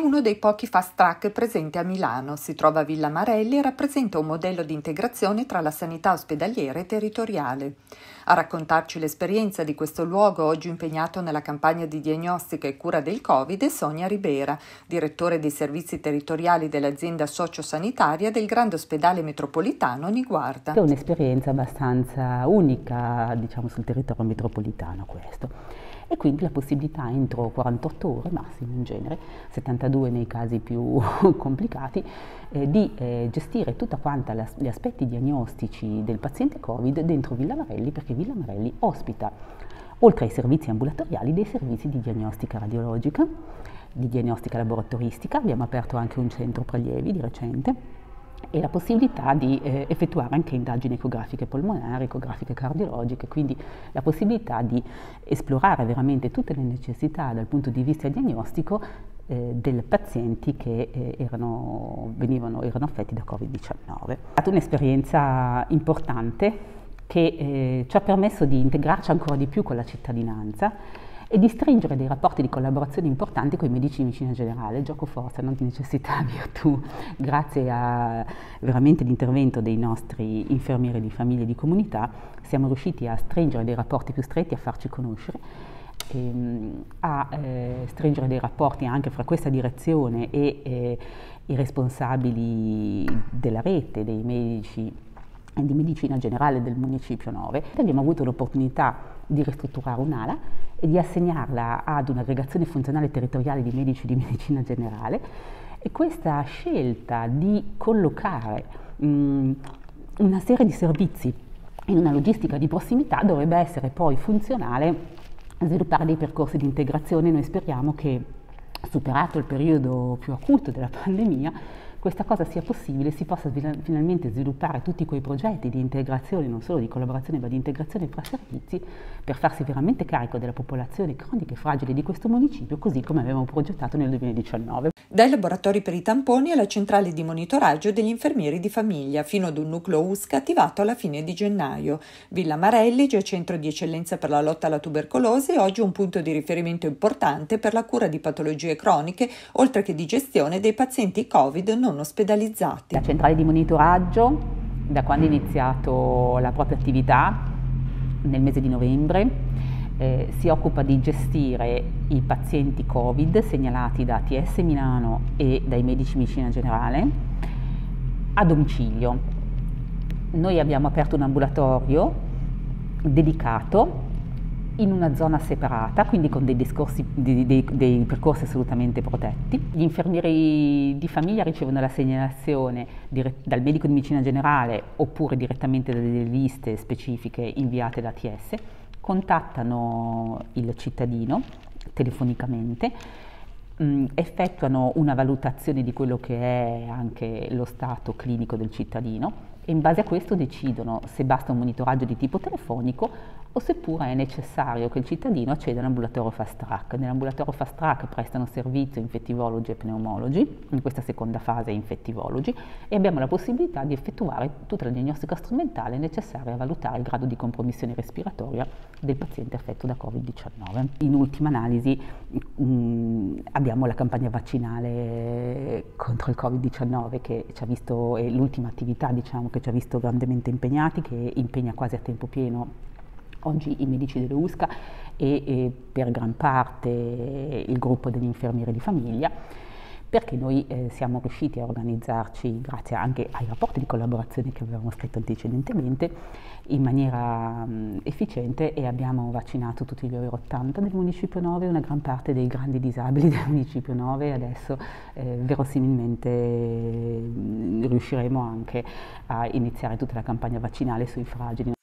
uno dei pochi fast track presenti a Milano. Si trova a Villa Marelli e rappresenta un modello di integrazione tra la sanità ospedaliera e territoriale. A raccontarci l'esperienza di questo luogo, oggi impegnato nella campagna di diagnostica e cura del Covid, è Sonia Ribera, direttore dei servizi territoriali dell'azienda sociosanitaria del Grande Ospedale Metropolitano Niguarda. È un'esperienza abbastanza unica, sul territorio metropolitano questo. E quindi la possibilità entro 48 ore massimo in genere, 72 nei casi più complicati, di gestire tutta quanta gli aspetti diagnostici del paziente Covid dentro Villa Marelli, perché Villa Marelli ospita, oltre ai servizi ambulatoriali, dei servizi di diagnostica radiologica, di diagnostica laboratoristica. Abbiamo aperto anche un centro prelievi di recente, e la possibilità di effettuare anche indagini ecografiche polmonari, ecografiche cardiologiche, quindi la possibilità di esplorare veramente tutte le necessità dal punto di vista diagnostico dei pazienti che erano affetti da Covid-19. È stata un'esperienza importante che ci ha permesso di integrarci ancora di più con la cittadinanza e di stringere dei rapporti di collaborazione importanti con i medici di medicina generale, gioco forza, non di necessità, virtù, grazie a veramente l'intervento dei nostri infermieri di famiglia e di comunità, siamo riusciti a stringere dei rapporti più stretti, a farci conoscere, a stringere dei rapporti anche fra questa direzione e i responsabili della rete, dei medici e di medicina generale del Municipio 9. Abbiamo avuto l'opportunità di ristrutturare un'ala e di assegnarla ad un'aggregazione funzionale territoriale di medici di medicina generale, e questa scelta di collocare una serie di servizi in una logistica di prossimità dovrebbe essere poi funzionale a sviluppare dei percorsi di integrazione. Noi speriamo che, superato il periodo più acuto della pandemia, questa cosa sia possibile, si possa finalmente sviluppare tutti quei progetti di integrazione, non solo di collaborazione ma di integrazione fra servizi, per farsi veramente carico della popolazione cronica e fragile di questo municipio, così come avevamo progettato nel 2019. Dai laboratori per i tamponi alla centrale di monitoraggio degli infermieri di famiglia, fino ad un nucleo USCA attivato alla fine di gennaio. Villa Marelli, già centro di eccellenza per la lotta alla tubercolosi, è oggi un punto di riferimento importante per la cura di patologie croniche, oltre che di gestione dei pazienti Covid non ospedalizzati. La centrale di monitoraggio, da quando è iniziato la propria attività, nel mese di novembre, si occupa di gestire i pazienti Covid segnalati da ATS Milano e dai medici di medicina generale a domicilio. Noi abbiamo aperto un ambulatorio dedicato in una zona separata, quindi con dei percorsi assolutamente protetti. Gli infermieri di famiglia ricevono la segnalazione dal medico di medicina generale oppure direttamente da delle liste specifiche inviate da ATS, contattano il cittadino telefonicamente, effettuano una valutazione di quello che è anche lo stato clinico del cittadino, e in base a questo decidono se basta un monitoraggio di tipo telefonico o seppure è necessario che il cittadino acceda all'ambulatorio fast track. Nell'ambulatorio fast track prestano servizio infettivologi e pneumologi, in questa seconda fase infettivologi, e abbiamo la possibilità di effettuare tutta la diagnostica strumentale necessaria a valutare il grado di compromissione respiratoria del paziente affetto da Covid-19. In ultima analisi abbiamo la campagna vaccinale contro il Covid-19 che ci ha visto, è l'ultima attività che ci ha visto grandemente impegnati, che impegna quasi a tempo pieno oggi i medici delle USCA e per gran parte il gruppo degli infermieri di famiglia, perché noi siamo riusciti a organizzarci, grazie anche ai rapporti di collaborazione che avevamo scritto antecedentemente, in maniera efficiente, e abbiamo vaccinato tutti gli over 80 del Municipio 9, una gran parte dei grandi disabili del Municipio 9, e adesso verosimilmente riusciremo anche a iniziare tutta la campagna vaccinale sui fragili.